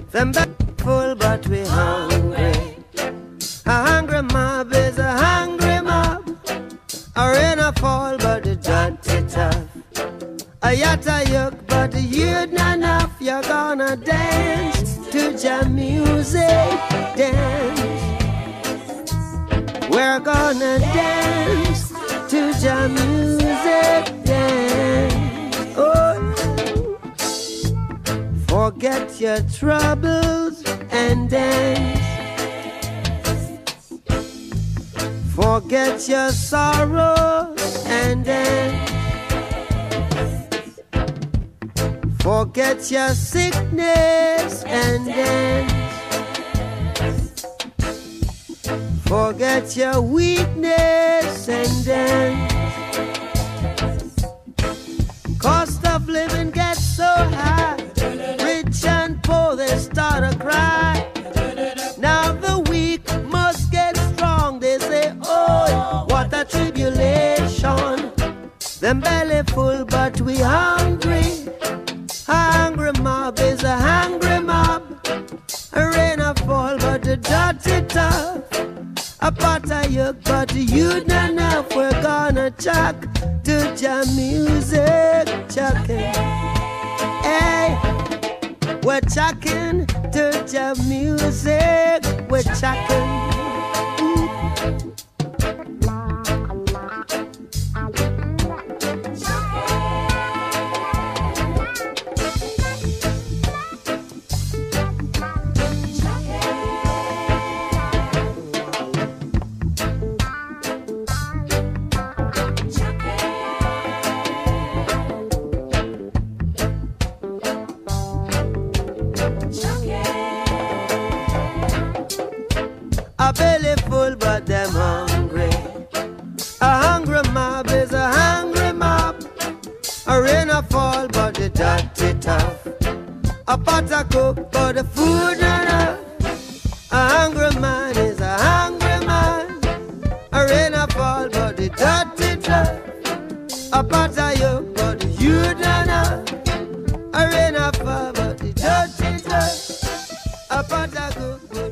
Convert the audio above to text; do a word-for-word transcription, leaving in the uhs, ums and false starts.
Them belly full but we hungry. A hungry mob is a hungry mob. A rain a fall but the dirty tough. A yatta yuck but the youth not enough. You're gonna dance to jam music, dance. We're gonna dance to jam music, dance. Oh, forget your troubles and dance. Forget your sorrows and dance. Forget your sickness and dance. Forget your weakness and dance. Cost of living gets so high. Rich and poor, they start to cry. Now the weak must get strong. They say, oh, what a tribulation. Them belly full, but we hungry. A hungry mob is a hungry mob. A rain a fall, but the dirty tough. A pot of yuck, but you not enough. We're gonna chuck to jam music, chuckin. Hey, we're chucking to jam music, we're chucking. A belly full but them hungry. A hungry mob is a hungry mob. A rain a fall but the dirty tough. A pot a cook but the food not enough. A hungry man is a hungry man. A rain a fall but the dirty tough. A pot a yuck but the youth not enough. A rain a fall but the dirty tough. A pot a cook but